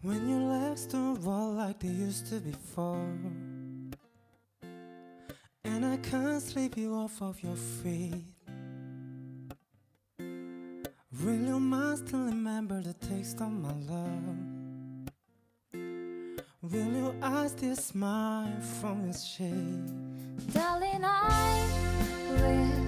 When your legs don't roll like they used to before, and I can't sweep you off of your feet. Will your mind still remember the taste of my love? Will your eyes still smile from your shade? Darling, I will